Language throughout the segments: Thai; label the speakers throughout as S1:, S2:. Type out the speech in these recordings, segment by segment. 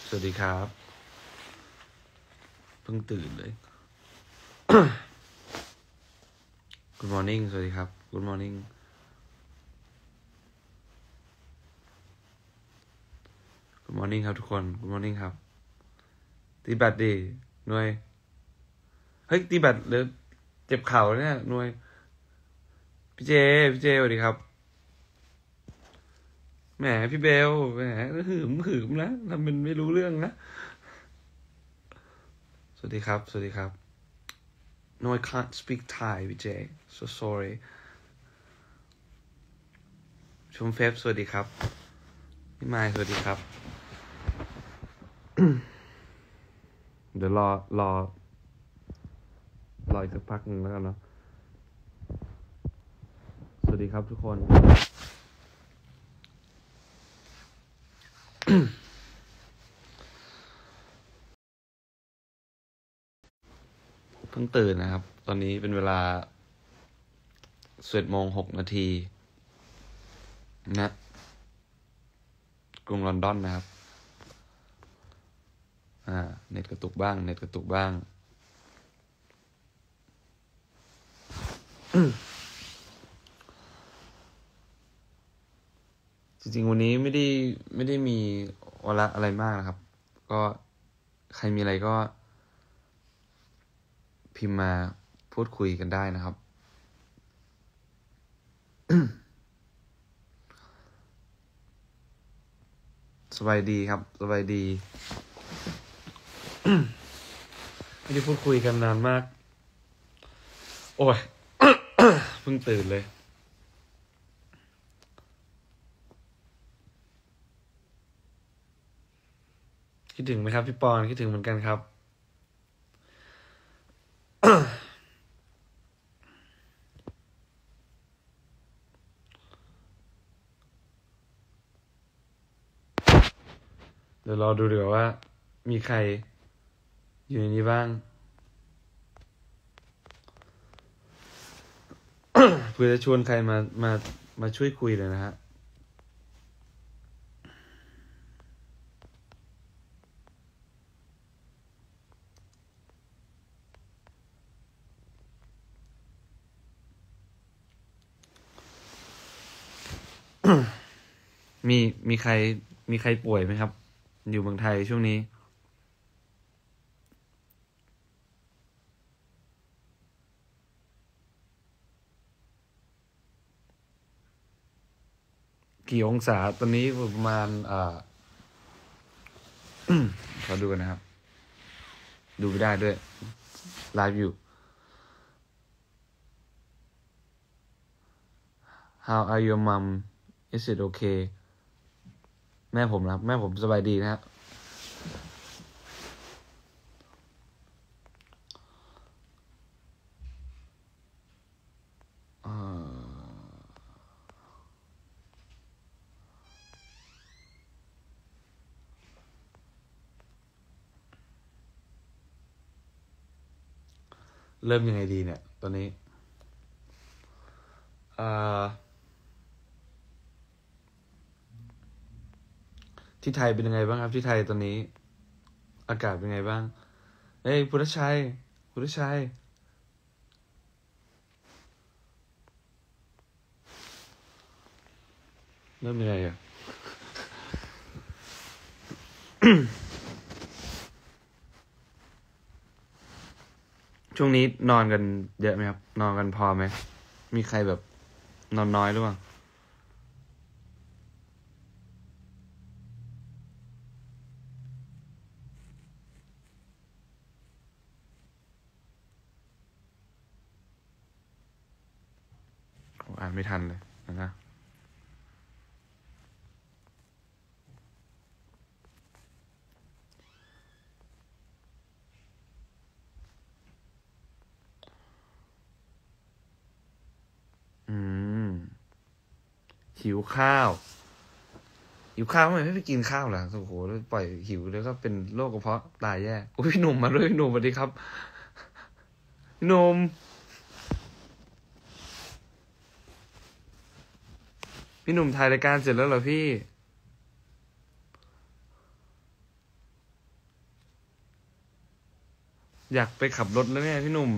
S1: สวัสดีครับเพิ่งตื่นเลย Good morning สวัสดีครับ Good morning Good morning ครับทุกคน Good morning ครับตีแบตดิหน่วยเฮ้ยตีแบตหรือเจ็บเข่าเนี่ยหน่วยพี่เจสวัสดีครับแหมพี่เบลแหมหืมนะทำเป็นไม่รู้เรื่องนะสวัสดีครับ No I can't speak Thai พี่เจ so sorry ชมเฟฟสวัสดีครับพี่ไมค์สวัสดีครับ เดี๋ยวรออีกสักพักนึงแล้วกันเนาะสวัสดีครับทุกคน เพิ่งตื่นนะครับตอนนี้เป็นเวลา11:06 นาทีนะกรุงลอนดอนนะครับเน็ตกระตุกบ้างจริงๆวันนี้ไม่ได้มีวาระอะไรมากนะครับก็ใครมีอะไรก็พิมพ์มาพูดคุยกันได้นะครับ สบายดีครับสบายดี ไม่ได้พูดคุยกันนานมากโอ้ย เพิ่งตื่นเลยคิดถึงไหมครับพี่ปอนคิดถึงเหมือนกันครับ เดี๋ยวรอดูดีกว่ามีใครอยู่ในนี้บ้าง เพื่อจะชวนใครมาช่วยคุยเลยนะฮะมีใครป่วยไหมครับอยู่เมืองไทยช่วงนี้กี่องศาตอนนี้ประมาณขอดูกันนะครับดูไม่ได้ด้วยไลฟ์อยู่ How are your mom is it okay แม่ผมนะครับแม่ผมสบายดีนะฮะเริ่มยังไงดีเนี่ยตอนนี้ที่ไทยเป็นยังไงบ้างครับที่ไทยตอนนี้อากาศเป็นไงบ้างเฮ้ยพุทธชัยเริ่มยังไงอะ ช่วงนี้นอนกันเยอะไหมครับนอนกันพอไหมมีใครแบบนอนน้อยหรือเปล่าผมอ่านไม่ทันเลยนะหิวข้าวทำไมไม่ไปกินข้าวล่ะโอ้โหแล้วปล่อยหิวแล้วก็เป็นโรคกระเพาะตายแย่โอ้ยพี่หนุ่มมาด้วยพี่หนุ่มสวัสดีครับพี่หนุ่มถ่ายรายการเสร็จแล้วเหรอพี่อยากไปขับรถแล้วเนี่ยพี่หนุ่ม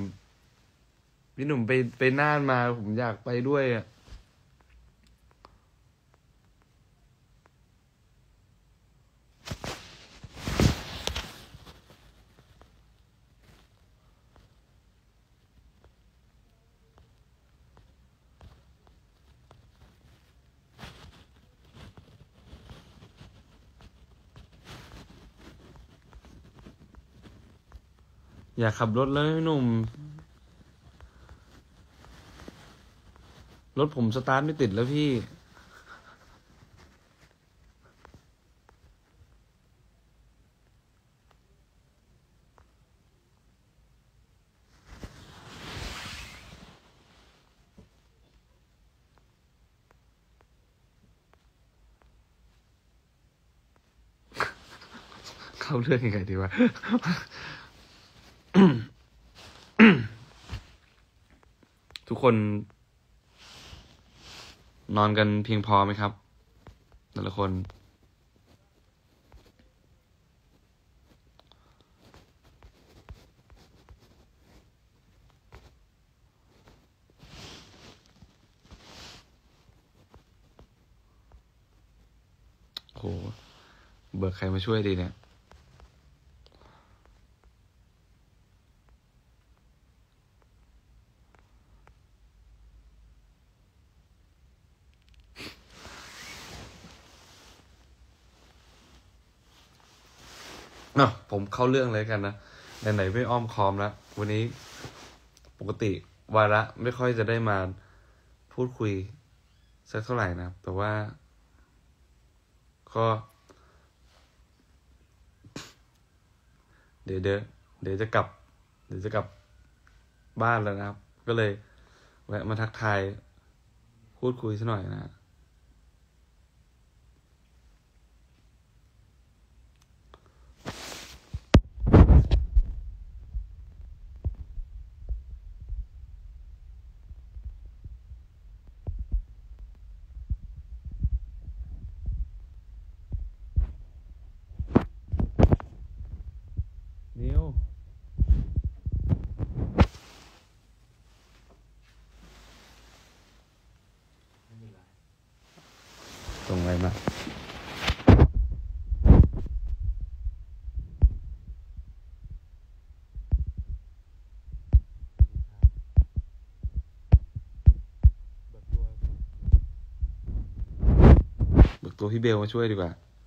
S1: ไปน่านมาผมอยากไปด้วยอ่ะอยากขับรถแล้วพี่หนุ่มรถผมสตาร์ทไม่ติดแล้วพี่เข้าเรื่องยังไงดีวะ ทุกคนนอนกันเพียงพอไหมครับแต่ละคนโหเบิกใครมาช่วยดีเนี่ยผมเข้าเรื่องเลยกันนะไหนๆไม่อ้อมค้อมแล้ววันนี้ปกติวาระไม่ค่อยจะได้มาพูดคุยสักเท่าไหร่นะแต่ว่าก็เดี๋ยวเดี๋ยวจะกลับบ้านแล้วนะครับก็เลยแวะมาทักทายพูดคุยสักหน่อยนะนิวส่งอะไรมาเบิกตัวพี่เบลมาช่วยดีกว่า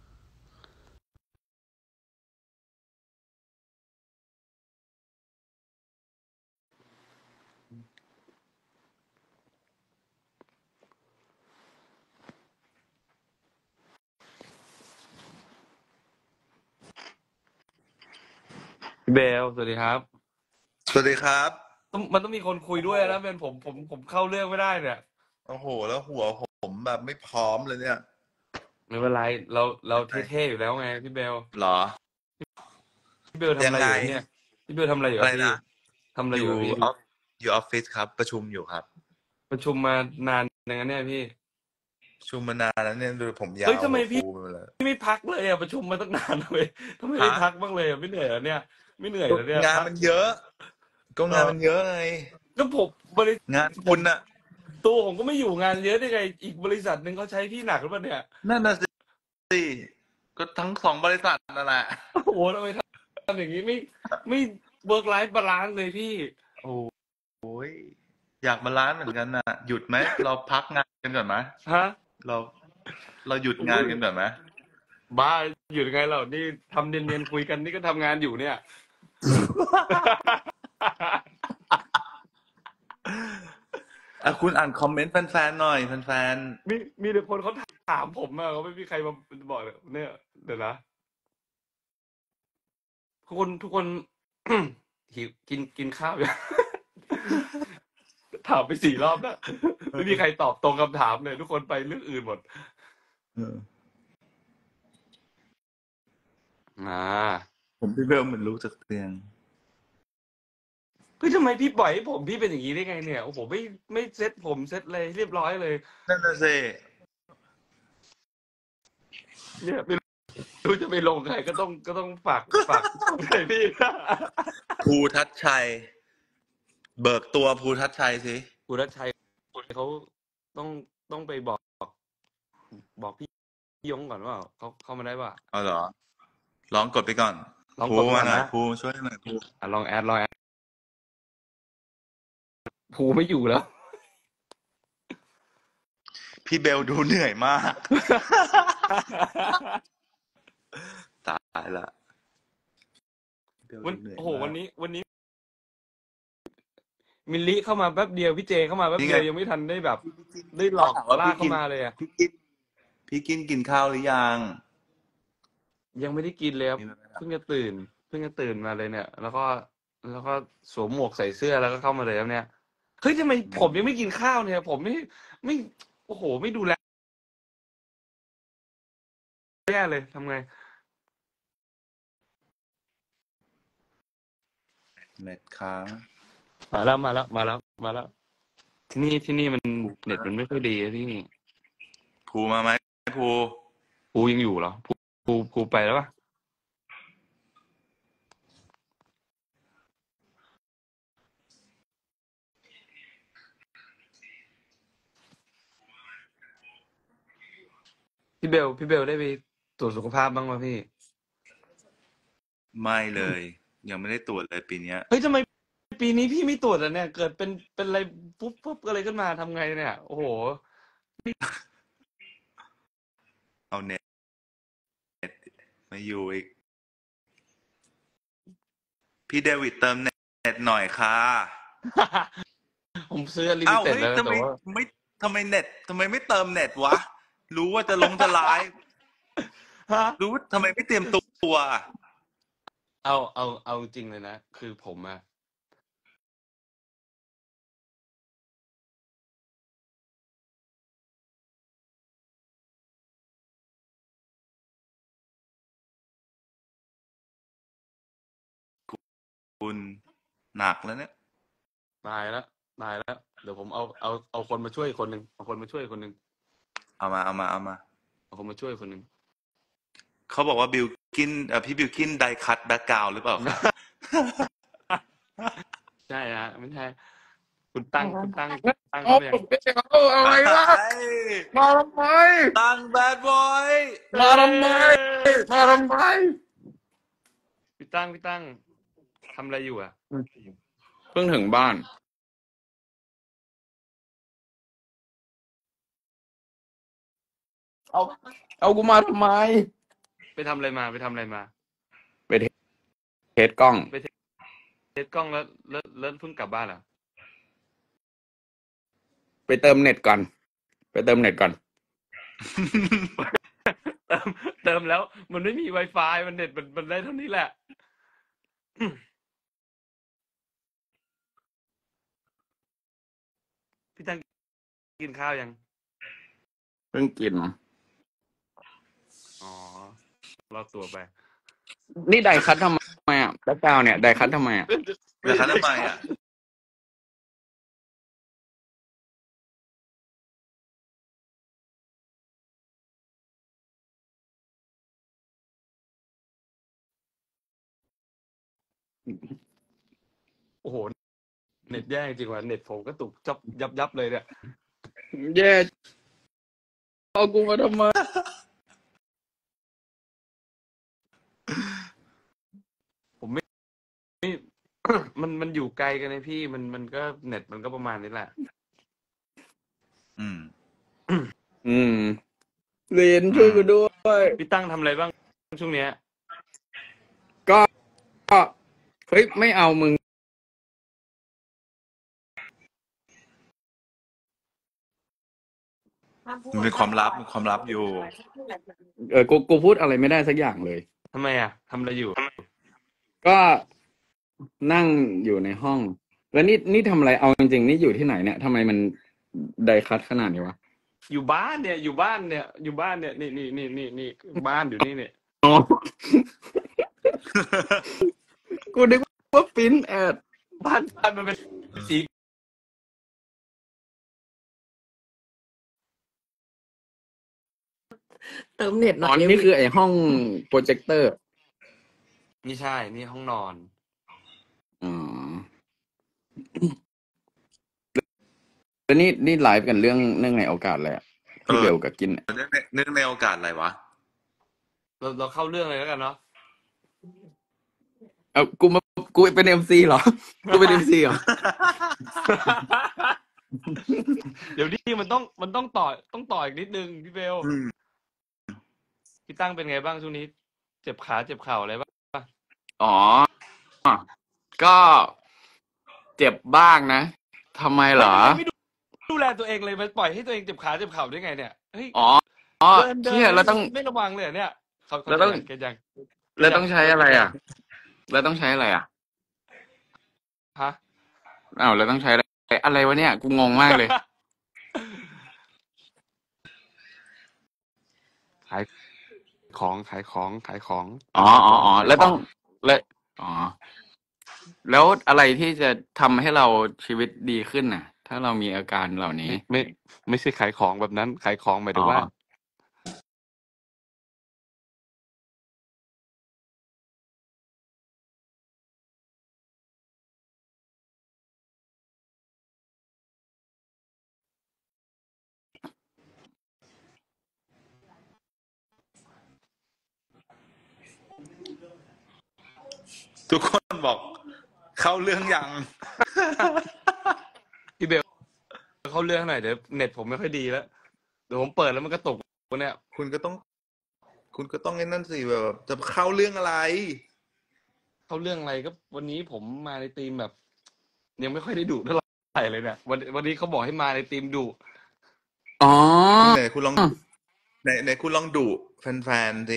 S1: พี่เบลสวัสดีครับ
S2: สวัสดีครับ
S1: มันต้องมีคนคุย
S2: โอ้โห
S1: ด้วยนะเป็นผมเข้าเรื่องไม่ได้เนี่ย
S2: โอ้โหแล้วหัวผมแบบไม่พร้อมเลยเนี่ย
S1: ไม่เป็นไรเรา
S2: ยังไง
S1: เท่ๆอยู่แล้วไงพี่เบล
S2: เหรอ
S1: พี่เบลทำอะไร
S2: ยังไง
S1: อยู่ครับเนี่ยพี่เบลทำอะไรอยู่ครับพี่
S2: อะไรนะ
S1: ทำอะไร
S2: อยู่
S1: อยู่ครับพี่
S2: ออฟอยู่ออฟฟิศครับประชุมอยู่ครับ
S1: ประชุมมานานอย่างนั้นเนี่ยพี่
S2: ประชุมมานานแล้วเนี่ยดูผม
S1: เฮ้
S2: ยาวหัวฟู
S1: ยทำไมพี่
S2: ไปหมดเลย
S1: ไม่พักเลยอ่ะประชุมมาตั้งนานเลยทำไมไม่
S2: ฮะ
S1: พักบ้างเลยอ่ะไม่เหนื่อยเหรอเนี่ยไม่เหนื่อย
S2: ก็
S1: เหรอเนี่ย
S2: งาน
S1: พัก
S2: มันเยอะก็
S1: เออ
S2: งานมันเยอะไง
S1: ก็ผมบริ
S2: งาน
S1: ผม
S2: คุณน่ะ
S1: ตัวผมก็ไม่อยู่งานเยอะได้ไงอีกบริษัทหนึ่งเขาใช้พี่หนักหรือเปล่าเนี่ย
S2: นั่นน่ะสิก็ทั้งสองบริษัทนั่นแหละ
S1: โอ้โหทำไมทำอย่างนี้ไม่เวิร์กไลฟ์บาลานซ์เลยพี่
S2: โอ้ยอยากมาล้านซ์เหมือนกันน่ะหยุดไหมเราพักงานกันก่อนไหม
S1: ฮะ
S2: เราเราหยุดงา
S1: อุ้ย
S2: นกันก่อนไหม
S1: บ้าอยู่ยังไงเรานี่ทำเนียนๆคุยกันนี่ก็ทำงานอยู่เนี่ย
S2: คุณอ่านคอมเมนต์แฟนๆหน่อยแฟน
S1: มีแต่คนเขาถามผมอะเขาไม่มีใครมาบอกเลยเนี่ยเดี๋ยวนะทุกคน หิวกินข้าวอยู่ ถามไป4 รอบแล้วไม่มีใครตอบตรงคำถามเลยทุกคนไปเรื่องอื่นหมด
S2: ๆ
S1: อ่า
S2: ผมพี่เบลเหมือนรู้จากเตียง
S1: เฮ้ยทำไมพี่ปล่อยให้พี่เป็นอย่างนี้ได้ไงเนี่ยโอ้โหไม่เซ็ตผมเซ็ตเลยเรียบร้อยเลย
S2: นั่นน่ะสิ
S1: เนี่ยไม่รู้จะไปลงใครก็ต้องฝากช่องใครพี่
S2: ภูทัชชัย เบิกตัวภูทัชชัยสิ
S1: คุณรัชชัยเขาต้องต้องไปบอกพี่ยงก่อนว่าเขาเข้ามาได้ป่ะ
S2: เอาเหรอ ลองกดไปก่อน
S1: ลอง
S2: ภู
S1: กดไปก่
S2: มา
S1: อน
S2: หน่อย
S1: นะ
S2: ภูช่วยหน่อยภู
S1: ลองแอดภูไม่อยู่แล้ว
S2: พี่เบลดูเหนื่อยมาก ตายละเบล
S1: วัน
S2: ดูเหนื่อย
S1: โอ้โห
S2: มาก
S1: วันนี้ มิลลิเข้ามาแป๊บเดียวพี่เจเข้ามาแป๊บ
S2: นี่
S1: เดี
S2: ไง
S1: ยวยังไม่ทันได้แบบ ได้หลอก
S2: ถามว่า
S1: ลาก
S2: พี่
S1: เข้า
S2: กิน
S1: มาเลยอะ
S2: พี่กินข้าวหรือยัง
S1: ยังไม่ได้กินเลยครับ
S2: นี่มันไม่
S1: เพิ่งจะตื่นมาเลยเนี่ย แล้วก็สวมหมวกใส่เสื้อแล้วก็เข้ามาเลยครับเนี่ยเฮ้ยทำไมผมยังไม่กินข้าวเนี่ย ผมไม่โอ้โห ไม่ดูแลแย่เลยทำไง
S2: เน็ตค้าง
S1: มาแล้วที่นี่มันเน็ตมันไม่ค่อยดีอะพี่
S2: ภูมาไหมภู
S1: ภูยังอยู่เหรอภูไปแล้วปะพี่เบลได้ไปตรวจสุขภาพบ้างไหมพี่
S2: ไม่เลย ยังไม่ได้ตรวจเลยปีเนี้ย
S1: เฮ้ยทำไมปีนี้พี่ไม่ตรวจอ่ะเนี่ย เกิดเป็นอะไรปุ๊บอะไรขึ้นมาทำไงเนี่ย โอ้โห
S2: เอาเน็ตมาอยู่อีก พี่เดวิดเติมเน็ตหน่อยค่ะ
S1: ผมซื้อลิมิ
S2: อ้าว
S1: เต็ด
S2: เฮ้ย
S1: แล้ว
S2: ทำไม
S1: แต่ว่า
S2: ไม่ทำไมไม่เติมเน็ตวะ รู้ว่าจะลงจะไลฟ์
S1: ฮะ
S2: รู้ทำไมไม่เตรียมตัว
S1: เอาจริงเลยนะ คือผมอะ
S2: คุณหนักแล้วเนี่ย
S1: ตายแล้วเดี๋ยวผมเอาคนมาช่วยคนหนึ่งเอาคนมาช่วยคนหนึ่ง
S2: เอามา
S1: เอาคนมาช่วยคนหนึ่ง
S2: เขาบอกว่าพี่บิวกินไดคัตแบ็กกราวหรือเปล่าครับ
S1: ใช่ฮะไม่ใช่ คุณตั้ง
S3: โอ้
S1: เขาไปยัง
S3: เอาอะไรวะมาทำไม
S2: ตั้งแบดบอย
S3: มาทำไมมาทำไม
S1: พี่ตั้งทำอะไรอยู่อ่ะ
S3: เพิ่งถึงบ้าน เอากูมาทำไม
S1: ไปทำอะไรมา
S3: ไปเทสกล้อง
S1: เทสกล้องแล้วเพิ่งกลับบ้านเหรอ
S3: ไปเติมเน็ตก่อน
S1: เติมแล้ว มันไม่มี Wi-Fi มันเน็ตมันได้เท่านี้แหละ พี่ตั้งกินข้าวยัง
S3: เพิ่งกิน
S1: อ๋อรอตัวไป
S3: นี่ไดคัททำไมอ่ะแบ็คกราวด์เนี่ยไดคัททำไมอ่ะ
S2: แล้วทำไมอ่ะ
S1: โอ้โห เน็ตแย่จริงว่ะเน็ตผมก็ตุกยับเลยเนี่ย
S3: แย่เอากูมาทำไม
S1: ผมไม่ มันอยู่ไกลกันนะพี่มันก็เน็ตมันก็ประมาณนี้แหละ
S3: เรียนช่วยกูด้วย
S1: พี่ตั้งทำอะไรบ้างช่วงเนี้ย
S3: ก็เฮ้ยไม่เอามึง
S2: มันเป็นความลับอยู่
S3: กูพูดอะไรไม่ได้สักอย่างเลย
S1: ทำไมอ่ะทำอะไรอยู่
S3: ก็นั่งอยู่ในห้อง แล้วนี่ทำอะไรเอาจริงๆนี่อยู่ที่ไหนเนี่ยทำไมมันไดคัทขนาดนี้วะ
S1: อยู่บ้านเนี่ยนี่บ้านอยู่นี่เนี่ย
S3: อ๋อ กูนึกว่าปริ้นแอด
S1: บ้านมันเป็นสี
S4: เติมเน็ตห
S3: อ๋
S4: น่
S3: อ
S4: อยเร็ว
S3: นี่คือไอ้ห้องโปรเจคเตอร์
S1: นี่ใช่ นี่ห้องนอน
S3: แล้วนี่ไลฟ์กันเรื่องในโอกาสอะไรอะ
S2: เอ
S3: พี่
S2: อ
S3: เบลกับกินเนี่ย
S2: เนื่องในโอกาสอะไรวะ
S1: เราเข้าเรื่องเลยแล้วกันเนาะ
S3: เอากูเป็นMC เหรอ กูเป็นMC เหรอ
S1: เดี๋ยวนี้มันต้องต่ออีกนิดนึงพี่เบล
S2: อืม
S1: พี่ตั้งเป็นไงบ้างช่วงนี้ เจ็บขาเจ็บเข่าอะไรบ้าง
S3: อ๋อ ก็เจ็บบ้างนะทำไมเหรอ
S1: ไม่ดูแลตัวเองเลยมันปล่อยให้ตัวเองเจ็บขาเจ็บเข่าได้ไงเนี่ยเฮ้ย
S3: อ๋อ
S1: เดิน
S3: เชี่ยเราต้อง
S1: ไม่ระวังเลยเหรอเนี่ยเขา
S3: เราต้อง
S1: เก็ตยัง
S3: เราต้องใช้อะไรอ่ะ เราต้องใช้อะไรอ่ะ
S1: ฮะ
S3: อ้าวเราต้องใช้อะไรวะเนี่ย กูงงมากเลย
S1: ขายของ
S3: อ๋อแล้วต้องแล้วอ๋อ แล้วอะไรที่จะทำให้เราชีวิตดีขึ้นน่ะ ถ้าเรามีอาการเหล่านี้
S1: ไม่ใช่ขายของแบบนั้นขายของหมายถึ
S3: อ๋
S1: ง
S3: อ
S1: ว่า
S2: ทุกคนบอกเข้าเรื่องยัง
S1: พี่เบลเข้าเรื่องหน่อยเดี๋ยวเน็ตผมไม่ค่อยดีแล้วเดี๋ยวผมเปิดแล้วมันก็ตกเนี่ย
S2: คุณก็ต้องไอ้นั่นสิแบบจะเข้าเรื่องอะไร
S1: เข้าเรื่องอะไรก็วันนี้ผมมาในธีมแบบ ยังไม่ค่อยได้ดุเท่าไหร่เลยเนี่ยวันนี้เขาบอกให้มาในธีมดุ
S3: อ๋อ
S2: ไหนคุณลองไหนคุณลองดุแฟนๆสิ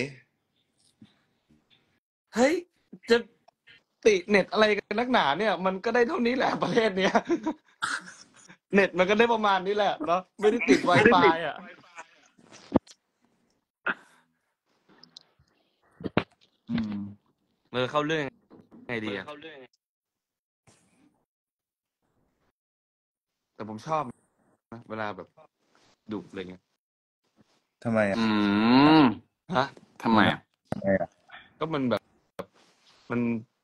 S1: เฮ้ยจะติเน็ตอะไรกันนักหนาเนี่ย มันก็ได้เท่านี้แหละประเทศเนี้ย เน็ตมันก็ได้ประมาณนี้แหละเนาะไม่ได้ติด Wi-Fi อ่ะ
S3: อืม
S1: เข้าเรื่องไงดีอ่ะแต่ผมชอบนะเวลาแบบดุอะไรเงี้ย
S2: ทำไมอ่ะ
S3: อืม
S1: ฮะ
S3: ทำไมอ่ะ
S1: ก็มันแบบมัน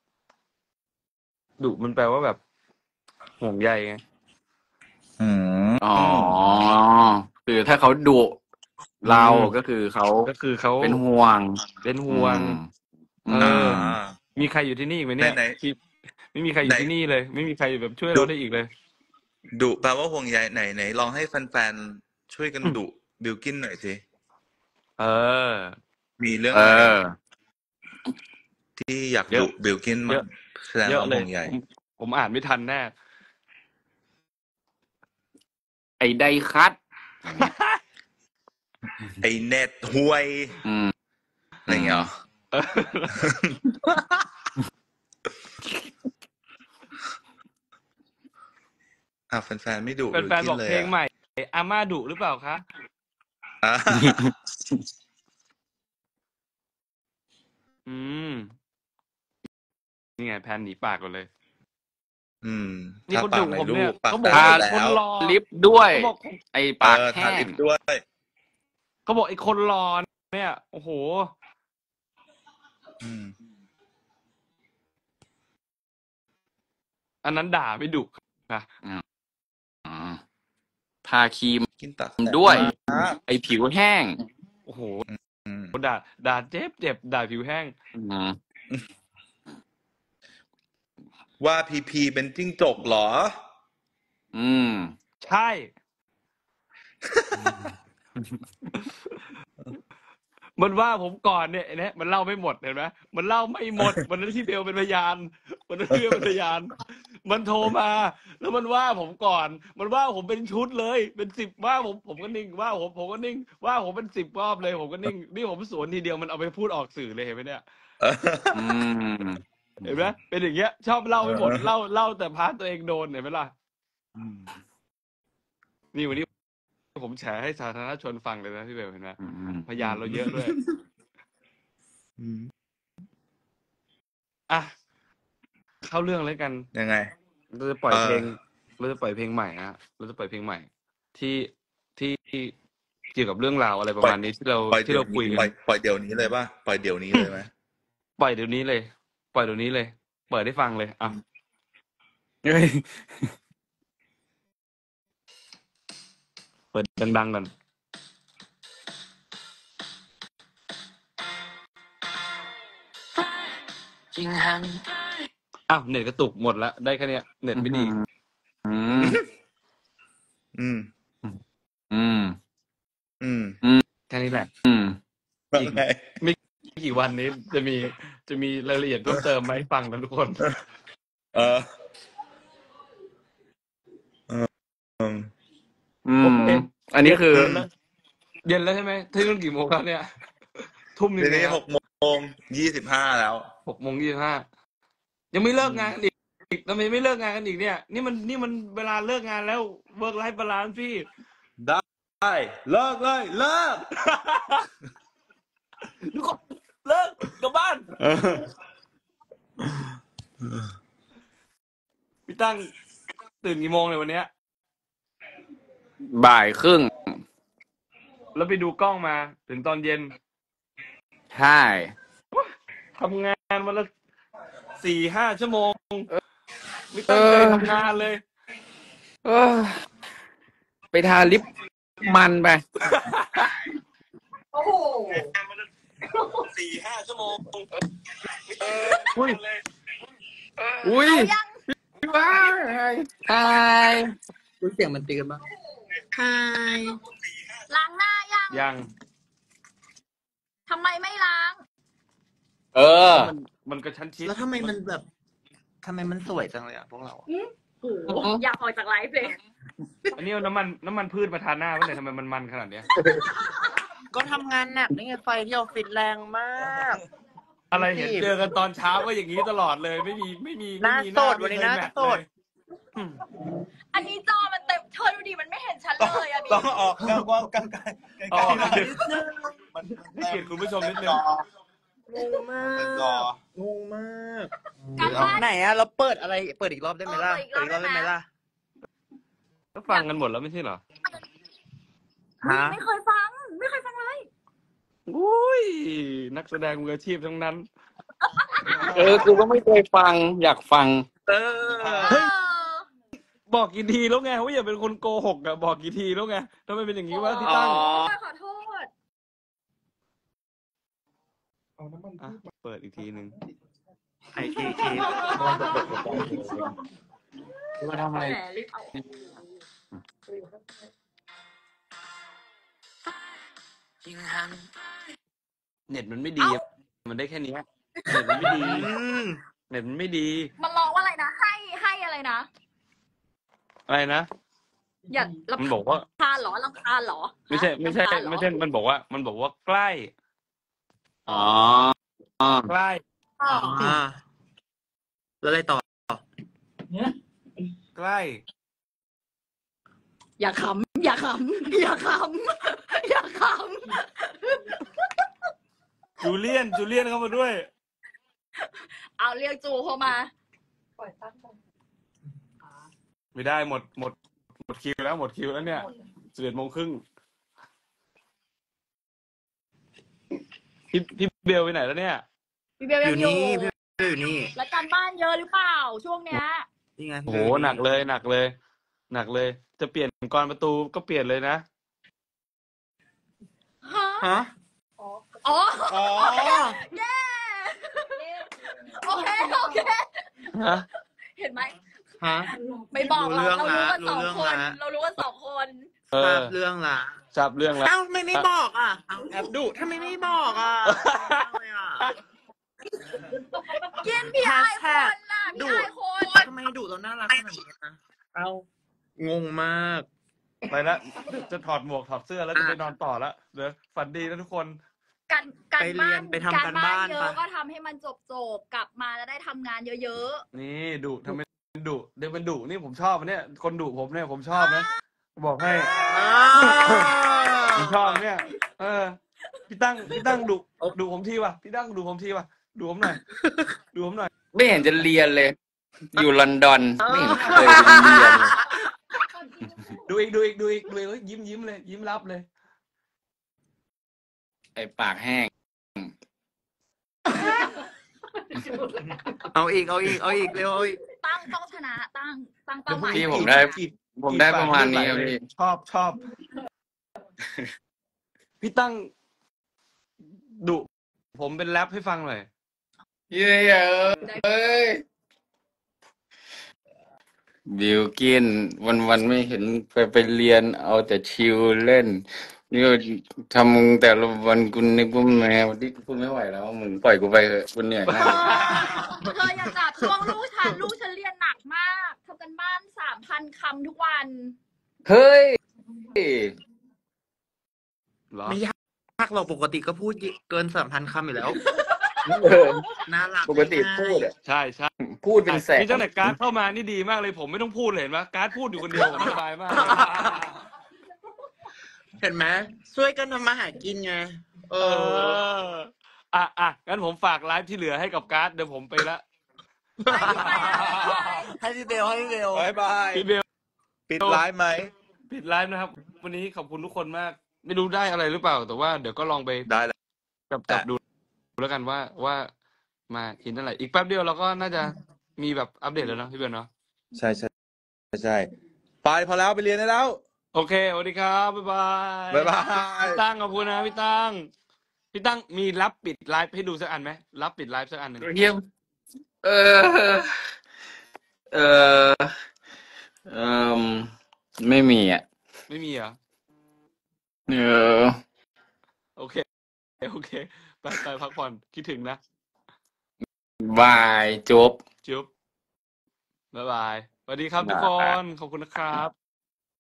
S1: ดุมันแปลว่าแบบห่วงใยไง
S2: อืม
S3: อ๋อ คือถ้าเขาดุเรา
S1: อืม
S3: ก็คือเขา
S1: ก็คือเขา
S3: เป็นห่วง
S1: เป็นห่วง
S3: อืม
S1: เออ
S2: อ่า
S1: มีใครอยู่ที่นี่อีกไหมเนี่ย
S2: ไหน
S1: ที่ไม่มีใครอยู่ที่นี่เลย ไม่มีใครแบบช่วยเราได้อีกเลย
S2: ดุแปลว่าห่วงใยไหนลองให้แฟนๆช่วยกันดุบิลกินหน่อยสิ
S1: เออ
S2: มีเรื่อง
S3: เอ
S2: อะไร
S3: อ
S2: ที่อยาก
S1: เย
S2: ดุ
S1: อะ
S2: บิลกิน
S1: เย
S2: มา
S1: อะ
S2: แสดง
S1: เย
S2: ค
S1: อะ
S2: วาม
S1: เล
S2: ห่
S1: ยว
S2: งใย
S1: ผมอ่านไม่ทันแน่
S3: ไอ้ไดคัต
S2: ไอเน็ตห่วย
S3: อืม
S2: อะไรอย่างเงี้ยเหรอ
S1: เออ
S2: อ่ะแฟนๆไม่ดุบิล
S1: แฟน
S2: กิ
S1: ๆ
S2: น
S1: บอก
S2: เลย
S1: เพลง
S2: อ่ะ
S1: ใหม่อาม่าดุหรือเปล่าคะ
S2: อ่ะ
S1: อืม นี่ไงแพนหนีปากก่อนเลย
S2: อืม
S1: นี่
S2: ถ้า
S1: คน
S2: ปา
S1: ดุ
S2: กไหน
S1: ผม
S2: ลู
S1: เนี่ย
S2: กปาก
S1: เขาบอก
S2: แต
S1: ว่า
S2: ก
S1: ไอ้คน
S2: แล้ว
S1: รอ
S3: ลิฟต์ด้วย
S1: เขาบอก
S3: ไอ้ปากแห้
S2: ทาง ลิปด้วย
S1: เขาบอกไอ้คนรอเนี่ย โอ้โห
S2: อืม
S1: อันนั้นด่าไม่ดุค่ะ
S3: อ๋อทาครีม
S2: กินตัด
S3: ด้วย
S2: มาก
S3: ไอ้ผิวแห้ง
S1: โอ้โห
S2: อืม
S1: ด่าเจ็บด่าผิวแห้ง
S3: อืม
S2: ว่าพีเป็นจิ้งจกเหรอ
S3: อืม
S1: ใช่ มันว่าผมก่อนเนี่ยไอ้เนี่ยมันเล่าไม่หมดเห็นไหมมันเล่าไม่หมด วันนั้นที่เบลเป็นพยานวันนั้นที่เบลเป็นพยาน มันโทรมา แล้วมันว่าผมก่อน มันว่าผมเป็นชุดเลย เป็น10ว่าผมก็นิ่งว่าผมก็นิ่ง ว่าผมเป็น10 รอบเลย ผมก็นิ่งนี่ผมสวนทีเดียวมันเอาไปพูดออกสื่อเลยเห็นไหมเนี่ย
S3: อืม
S1: เห็นไหมเป็นอย่างเงี้ย ชอบเล่าไม่หมดเล่าแต่พาร์ทตัวเองโดนเห็นไหมล่ะ
S2: อืม
S1: นี่วันนี้ผมแฉให้สาธารณชนฟังเลยนะพี่เบลเห็นไหม
S3: อืม
S1: พยานเราเยอะด้วย
S2: อืม
S1: อ่ะเข้าเรื่องเลยกัน
S2: ยังไง
S1: เราจะปล่อยเพลงเราจะปล่อยเพลงใหม่นะเราจะปล่อยเพลงใหม่ ที่เกี่ยวกับเรื่องราวอะไรประมาณนี้ที่เรา
S2: ปล่อย
S1: ที่
S2: เดี๋ย
S1: เรา
S2: ว
S1: คุย
S2: นี้
S1: กัน
S2: ปล่อยเดี๋ยวนี้เลยป่ะปล่อยเดี๋ยวนี้เลยไหม
S1: ปล่อยเดี๋ยวนี้เลย ปล่อยเดี๋ยวนี้เลย เปิดให้ฟังเลยอ่ะ
S3: เฮ้ย
S1: เปิดดังๆก่อน อ้าวเน็ตกระตุกหมดแล้วได้แค่เนี้ยเน็ตไม่ดี
S3: อืม
S2: อืม
S3: อืม
S2: อืม
S1: แค่นี้แหละ
S3: อืม
S2: ว่าไง
S1: ไม่กี่วันนี้จะมีรายละเอียดเพิ่มเติมมาให้ฟังนะทุกคน
S2: เอออืม
S1: โอเค
S3: อันนี้คือ
S1: เย็นแล้วใช่ไหมที่นู่นกี่โมงครับเนี่ย ทุ่มหนึ
S2: ที
S1: ง
S2: นี้
S1: แล้ว
S2: 6:25แล้ว
S1: 6:25ยังไม่เลิกงานกันอีกทำไมไม่เลิกงานกันอีกเนี่ย นี่มันเวลาเลิกงานแล้ว work life balance พี่
S2: ได้เลิกเลยเลิก
S1: ทุกคนเลิกกลับบ้านพี่ตั้งตื่นกี่โมงเลยวันเนี้ย
S3: บ่ายครึ่ง
S1: แล้วไปดูกล้องมาถึงตอนเย็น
S3: ใช่
S1: ทำงานวันละ 4-5 ชั่วโมงไม่ตั้งใจทำงานเลย
S3: เออไปทาลิปมันไป
S4: โอ้โห
S1: 4-5 ชั่วโมง
S3: อุ้ย อุ้ย
S4: เอายัง
S3: พี่ว้ายไฮ
S5: รู้เสียงมันตีกันบ้าง
S4: ไฮล้างหน้ายัง
S1: ยัง
S4: ทำไมไม่ล้าง
S3: เออ
S1: มันกระชั้นชิด
S5: แล้วทำไมมันแบบทำไมมันสวยจังเลยอ่ะพวกเราอะ
S4: โอ้โหอยากออกจากไลฟ์เลย
S1: อันนี้เอาน้ำมันพืชมาทาหน้าไว้เลยทำไมมันขนาดเนี้ย
S5: ก็ทำงานหนักนี่ไงไฟที่ออฟฟิศแรงมาก
S1: อะไรเห็นเจอกันตอนเช้าก็อย่างนี้ตลอดเลยไม่มี
S5: หน้าสดวันนี้หน้า
S1: ไม่เคยแมท
S5: สด
S1: เลย
S4: อันนี้จอมันเต็มเธอดูดิมันไม่เห็นฉันเลยอะ
S2: ต้องออกกว้างๆใกล้ๆ
S1: อ๋อ
S2: ๆมัน
S1: ให้เกียรติคุณผู้ชมนิดนึง
S5: งงมาก
S2: จอง
S5: งมาก
S4: การบ้าน
S5: ไหนอะเราเปิดอะไรเปิดอีกรอบได้ไหมล่ะ
S4: เปิดอีกรอบได้ไหม
S5: ล่ะ
S1: ก็ฟังกันหมดแล้วไม่ใช่เหรอ
S5: ฮะ
S4: ไม่เคยฟังเลย
S1: อุ้ยนักแสดงมืออาชีพทั้งนั้น
S3: กูก็ไม่เคยฟัง อยากฟัง
S5: เออ
S4: เออ
S1: บอกกี่ทีแล้วไงว่าอย่าเป็นคนโกหกอะบอกกี่ทีแล้วไงทำไมเป็นอย่างนี้วะพี่ตั้ง
S4: ขอโทษ
S1: อ่ะเปิดอีกทีหนึ่ง
S5: ไอที
S3: มาทำอะไร
S4: แหมรีบเอา
S1: เน็ตมันไม่ดีอะมันได้แค่เนี้ยเน็ตมันไม่ดี เน็ตมันไม่ดี
S4: มันร้องว่าอะไรนะ ให้อะไรนะ
S1: อะไรนะ
S4: อย่า
S1: มันบอกว่า
S4: รำคาญเหรอรำคาญเหรอ
S1: ไม่ใช่
S4: รำคาญเหรอ
S1: มันบอกว่าใกล้
S3: อ๋อ
S1: ใกล้
S4: อ๋อ
S5: แล้วอะไรต่อ
S1: ใกล้
S4: อย่าขำอย่าขำอย่าขำอย่าข
S1: จูเลียนเข้ามาด้วย
S4: ำเอาเรียกจูเข้ามา
S1: ไม่ได้หมดคิวแล้วเนี่ย11:30พี่เบลไปไหนแล้วเนี่ย
S4: พี่เบล
S5: อ
S4: ยัง
S5: ยู่
S4: อยู่
S5: นี่พี่อยู่นี่
S4: แล้วการบ้านเยอะหรือเปล่าช่วงเนี้ย
S5: นี่ไง
S1: โอ้โหหนักเลย จะเปลี่ยนกรประตูก็เปลี่ยนเลยนะ
S4: ฮะ
S5: ฮะ
S4: อ๋อ
S5: อ๋อ
S4: เย้โอเค
S1: ฮะ
S4: เห็นไหม
S5: ฮะ
S4: ไม่บอกหรอก
S5: รู้
S4: เรา
S5: เรื่
S4: รู้
S5: อง
S4: กัน
S5: ละ
S4: 2 คน เรารู้กัน2 คน
S1: เอ
S5: ทรา
S1: อบ
S5: เรื่องละ
S1: ทราบเรื่องแล้ว
S5: เอ้าทำไมไม่บอกอ่ะเอาแอบดุทำไมไม่บอกอ่ะทำไมอ่ะ
S4: กินพี่ไอายคนน่ะพี่ไอายคน
S5: ทำไมดุเราน่ารักขนาดนี้นะเอ้างงมาก
S1: ไปแล้วจะถอดหมวกถอดเสื้อแล้วจะไปนอนต่อแล้วเดี๋ยวฝันดีนะทุกคน
S4: การ
S5: ไปเรียนไปทำการบ้าน
S4: เย
S5: ไป
S4: อะก็ทำให้มันจบกลับมาแล้วได้ทำงานเยอะ
S1: นี่ดุทำไมดุเดี๋ยวมันดุนี่ผมชอบอันเนี่ยคนดุผมเนี่ยผมชอบนะบอกให้ ผมชอบเนี่ย พี่ตั้งดุผมทีว่ะพี่ตั้งดุผมทีว่ะดูผมหน่อย
S3: ไม่เห็นจะเรียนเลย อยู่ลอนดอน ไม่เห็นเคยเรียนเลย
S1: ดูอีกเฮ้ยยิ้มเลย ยิ้มรับเลย
S3: ไอ้ปากแห้ง
S5: เอาอีกเร็วเอาอีก
S4: ๆ ตั้งต้องชนะตั้งเป้าหมาย
S3: พี่
S4: ว้
S3: ผมได้
S2: กี่
S3: ผมได้ประมาณนี้ครับพี่
S2: ชอบ
S1: พี่ตั้งดุผมเป็นแรปให้ฟังหน่อย
S3: เย้เอ้ยบิวกินวันไม่เห็นไปเรียนเอาแต่ชิลเล่นนี่ทำแต่ละวันกูนึกว่าแมวที่กูไม่ไหวแล้วมึงปล่อยกูไปเถอะกูเหนื่อยมาก
S4: เธออย่าจับช่วงลูกฉันเรียนหนักมากทำกันบ้าน 3,000 คำทุกวัน
S3: เฮ้ย
S1: เหรอ
S5: ไม่ยากหรอกปกติก็พูดเกิน3,000 คำอยู่แล้ว
S3: เออ
S5: น่ารัก
S3: ปกติพูดอ่ะ
S1: ใช่ใช่
S3: พูดเป็นแสน
S1: นี่ตั้งแต่การ์ดเข้ามานี่ดีมากเลยผมไม่ต้องพูดเลยเห็นไหมการ์ดพูดอยู่คนเดียวผมสบายมาก
S5: เห็นไหมช่วยกันทำมาหากินไงเออ
S1: งั้นผมฝากไลฟ์ที่เหลือให้กับการ์ดเดี๋ยวผมไปละ
S5: ให้พี่เบล
S2: บายบาย
S1: พี่เบล
S2: ปิดไลฟ์ไหม
S1: ปิดไลฟ์นะครับ วันนี้ขอบคุณทุกคนมาก ไม่รู้ได้อะไรหรือเปล่า แต่ว่าเดี๋ยวก็ลองไป
S2: ได้แล้ว
S1: จับดูแล้วกันว่ามาอินเท่าไหร่อีกแป๊บเดียวเราก็น่าจะมีแบบอัปเดตแล้วเนาะพี่เบลเนาะ
S2: ใช่ไปพอแล้วไปเรียนได้แล้ว
S1: โอเคสวัสดีครับบ๊ายบาย
S2: บ๊ายบาย
S1: พี่ตั้งขอบคุณนะพี่ตั้งมีรับปิดไลฟ์ให้ดูสักอันไหมรับปิดไลฟ์สักอันหนึ่ง
S3: เยี่ยมเออเออเออไม่มีอ่ะ
S1: ไม่มีเหรอ
S3: เออ
S1: โอเคไปพักผ่อนคิดถึงนะ
S3: บายจบ
S1: จุ๊บบ๊ายบายสวัสดีครับทุกคน ขอบคุณนะครับ